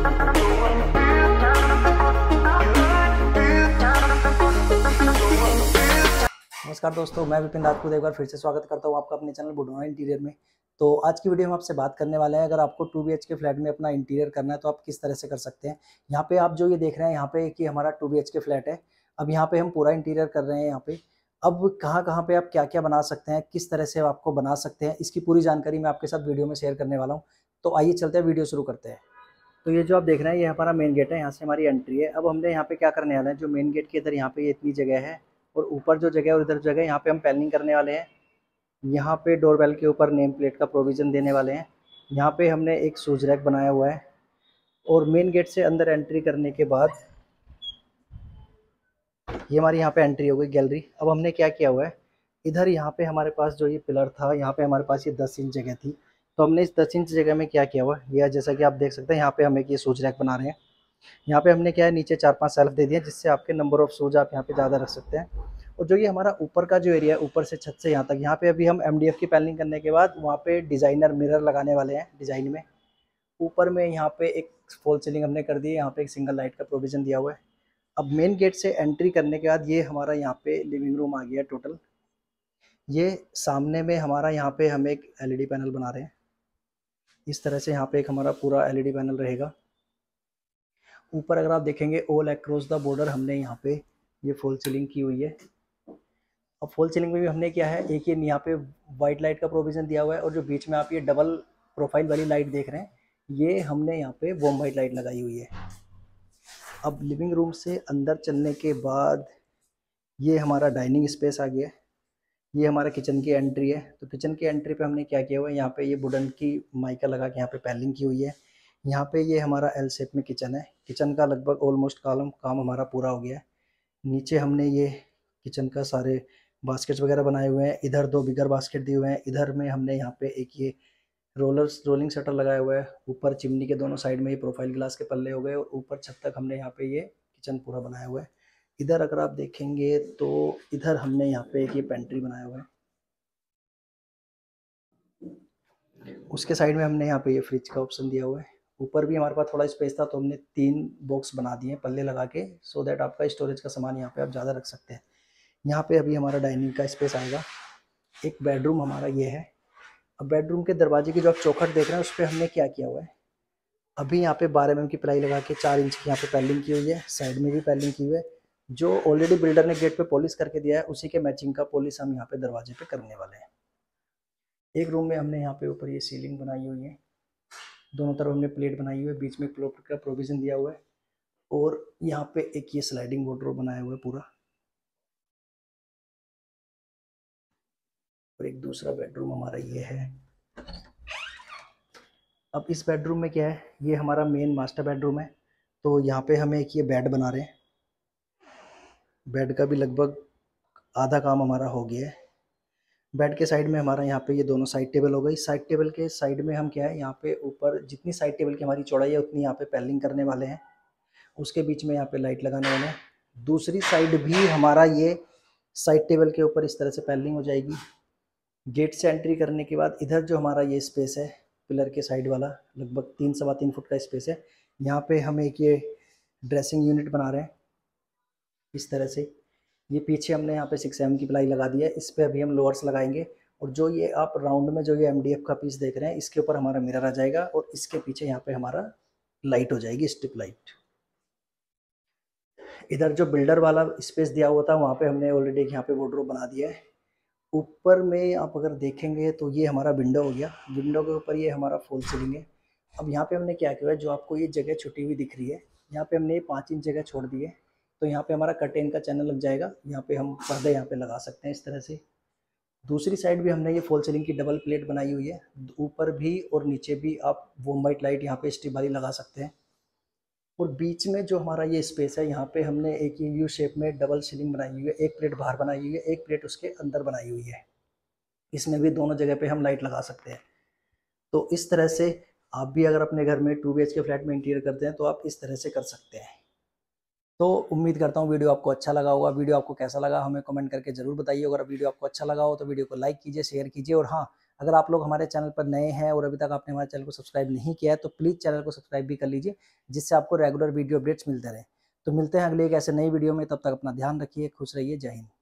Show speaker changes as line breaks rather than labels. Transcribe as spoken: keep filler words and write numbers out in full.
नमस्कार दोस्तों, मैं विपिन राजपूत एक बार फिर से स्वागत करता हूं आपका अपने चैनल बुढ़ोना इंटीरियर में। तो आज की वीडियो में आपसे बात करने वाले हैं, अगर आपको two B H K flat में अपना इंटीरियर करना है तो आप किस तरह से कर सकते हैं। यहाँ पे आप जो ये देख रहे हैं, यहाँ पे कि हमारा two B H K flat है। अब यहाँ पे हम पूरा इंटीरियर कर रहे हैं। यहाँ पे अब कहाँ कहाँ पे आप क्या क्या बना सकते हैं, किस तरह से आपको बना सकते हैं, इसकी पूरी जानकारी मैं आपके साथ वीडियो में शेयर करने वाला हूँ। तो आइए चलते हैं, वीडियो शुरू करते हैं। तो ये जो आप देख रहे हैं, ये हमारा मेन गेट है, यहाँ से हमारी एंट्री है। अब हमने यहाँ पे क्या करने वाले हैं, जो मेन गेट के इधर यहाँ पे ये इतनी जगह है और ऊपर जो जगह है और इधर जगह, यहाँ पे हम पैनलिंग करने वाले हैं। यहाँ पे डोरबेल के ऊपर नेम प्लेट का प्रोविज़न देने वाले हैं। यहाँ पे हमने एक शूज रैक बनाया हुआ है और मेन गेट से अंदर एंट्री करने के बाद ये हमारी यहाँ पे एंट्री हो गई गैलरी। अब हमने क्या किया हुआ है, इधर यहाँ पे हमारे पास जो ये पिलर था, यहाँ पे हमारे पास ये दस इंच जगह थी, तो हमने इस दस इंच जगह में क्या किया हुआ, यह जैसा कि आप देख सकते हैं, यहाँ पे हम एक ये शूज रैक बना रहे हैं। यहाँ पे हमने क्या है, नीचे चार पांच सेल्फ दे दिए, जिससे आपके नंबर ऑफ शूज आप यहाँ पे ज़्यादा रख सकते हैं। और जो ये हमारा ऊपर का जो एरिया है, ऊपर से छत से यहाँ तक, यहाँ पे अभी हम एम डी एफ की पैनलिंग करने के बाद वहाँ पे डिज़ाइनर मिरर लगाने वाले हैं डिज़ाइन में। ऊपर में यहाँ पे एक फॉल सीलिंग हमने कर दी है, यहाँ पे एक सिंगल लाइट का प्रोविज़न दिया हुआ है। अब मेन गेट से एंट्री करने के बाद ये हमारा यहाँ पे लिविंग रूम आ गया टोटल। ये सामने में हमारा यहाँ पे हम एक एल ई डी पैनल बना रहे हैं। इस तरह से यहाँ पे एक हमारा पूरा एल ई डी पैनल रहेगा। ऊपर अगर आप देखेंगे, ऑल अक्रॉस द बॉर्डर हमने यहाँ पे ये फॉल सीलिंग की हुई है। अब फॉल सीलिंग में भी हमने क्या है, एक ये यहाँ पे वाइट लाइट का प्रोविज़न दिया हुआ है, और जो बीच में आप ये डबल प्रोफाइल वाली लाइट देख रहे हैं, ये हमने यहाँ पे वॉर्म वाइट लाइट लगाई हुई है। अब लिविंग रूम से अंदर चलने के बाद ये हमारा डाइनिंग स्पेस आ गया है। ये हमारा किचन की एंट्री है। तो किचन की एंट्री पे हमने क्या किया हुआ है, यहाँ पे ये वुडन की माइका लगा के यहाँ पे पैनलिंग की हुई है। यहाँ पे ये हमारा एल शेप में किचन है। किचन का लगभग ऑलमोस्ट कॉलम काम हमारा पूरा हो गया है। नीचे हमने ये किचन का सारे बास्केट्स वगैरह बनाए हुए हैं। इधर दो बिगर बास्केट दिए हुए हैं। इधर में हमने यहाँ पे एक ये रोलर्स रोलिंग शटर लगाया हुआ है। ऊपर चिमनी के दोनों साइड में ये प्रोफाइल ग्लास के पल्ले हो गए, और ऊपर छत तक हमने यहाँ पे ये किचन पूरा बनाया हुआ है। इधर अगर आप देखेंगे तो इधर हमने यहाँ पे एक ये पेंट्री बनाया हुआ है। उसके साइड में हमने यहाँ पे ये फ्रिज का ऑप्शन दिया हुआ है। ऊपर भी हमारे पास थोड़ा स्पेस था, तो हमने तीन बॉक्स बना दिए पल्ले लगा के, सो दैट आपका स्टोरेज का सामान यहाँ पे आप ज़्यादा रख सकते हैं। यहाँ पे अभी हमारा डाइनिंग का स्पेस आएगा। एक बेडरूम हमारा ये है। अब बेडरूम के दरवाजे की जो आप चौखट देख रहे हैं, उस पर हमने क्या किया हुआ है, अभी यहाँ पे बारह एम एम की प्लाई लगा के चार इंच की यहाँ पे पैलिंग की हुई है। साइड में भी पैलिंग की हुई है। जो ऑलरेडी बिल्डर ने गेट पे पॉलिश करके दिया है, उसी के मैचिंग का पॉलिश हम यहाँ पे दरवाजे पे करने वाले हैं। एक रूम में हमने यहाँ पे ऊपर ये सीलिंग बनाई हुई है। दोनों तरफ हमने प्लेट बनाई हुई है, बीच में प्लेट का प्रोविज़न दिया हुआ है, और यहाँ पे एक ये स्लाइडिंग वार्डरोब बनाया हुआ है पूरा। और एक दूसरा बेडरूम हमारा ये है। अब इस बेडरूम में क्या है, ये हमारा मेन मास्टर बेडरूम है। तो यहाँ पे हमें एक ये बेड बना रहे हैं। बेड का भी लगभग आधा काम हमारा हो गया है। बेड के साइड में हमारा यहाँ पे ये दोनों साइड टेबल हो गई। साइड टेबल के साइड में हम क्या है, यहाँ पे ऊपर जितनी साइड टेबल की हमारी चौड़ाई है, उतनी यहाँ पे पैलिंग करने वाले हैं। उसके बीच में यहाँ पे लाइट लगाने वाले हैं। दूसरी साइड भी हमारा ये साइड टेबल के ऊपर इस तरह से पैलिंग हो जाएगी। गेट से एंट्री करने के बाद इधर जो हमारा ये स्पेस है, पिलर के साइड वाला, लगभग तीन सवा तीन फुट का स्पेस है। यहाँ पे हम एक ये ड्रेसिंग यूनिट बना रहे हैं इस तरह से। ये पीछे हमने यहाँ पे सिक्स एम की प्लाई लगा दी है। इस पे अभी हम लोअर्स लगाएंगे। और जो ये आप राउंड में जो ये एम डी एफ का पीस देख रहे हैं, इसके ऊपर हमारा मिरर आ जाएगा, और इसके पीछे यहाँ पे हमारा लाइट हो जाएगी, स्ट्रिप लाइट। इधर जो बिल्डर वाला स्पेस दिया हुआ था, वहाँ पे हमने ऑलरेडी यहाँ पे वार्डरोब बना दिया है। ऊपर में आप अगर देखेंगे तो ये हमारा विंडो हो गया। विंडो के ऊपर ये हमारा फॉल सीलिंग है। अब यहाँ पे हमने क्या किया है, जो आपको ये जगह छुटी हुई दिख रही है, यहाँ पे हमने ये पाँच इंच जगह छोड़ दी है। तो यहाँ पे हमारा कर्टेन का चैनल लग जाएगा। यहाँ पे हम पर्दे यहाँ पे लगा सकते हैं इस तरह से। दूसरी साइड भी हमने ये फॉल सीलिंग की डबल प्लेट बनाई हुई है। ऊपर भी और नीचे भी आप वॉर्म वाइट लाइट यहाँ पे स्ट्रिप वाली लगा सकते हैं। और बीच में जो हमारा ये स्पेस है, यहाँ पे हमने एक ये यू शेप में डबल सीलिंग बनाई हुई है। एक प्लेट बाहर बनाई हुई है, एक प्लेट उसके अंदर बनाई हुई है। इसमें भी दोनों जगह पे हम लाइट लगा सकते हैं। तो इस तरह से आप भी अगर अपने घर में two B H K flat में इंटीरियर करते हैं, तो आप इस तरह से कर सकते हैं। तो उम्मीद करता हूँ वीडियो आपको अच्छा लगा होगा। वीडियो आपको कैसा लगा हमें कमेंट करके ज़रूर बताइए। अगर वीडियो आपको अच्छा लगा हो तो वीडियो को लाइक कीजिए, शेयर कीजिए, और हाँ, अगर आप लोग हमारे चैनल पर नए हैं और अभी तक आपने हमारे चैनल को सब्सक्राइब नहीं किया है तो प्लीज़ चैनल को सब्सक्राइब भी कर लीजिए, जिससे आपको रेगुलर वीडियो अपडेट्स मिलते रहें। तो मिलते हैं अगले एक ऐसे नई वीडियो में, तब तक अपना ध्यान रखिए, खुश रहिए, जय हिंद।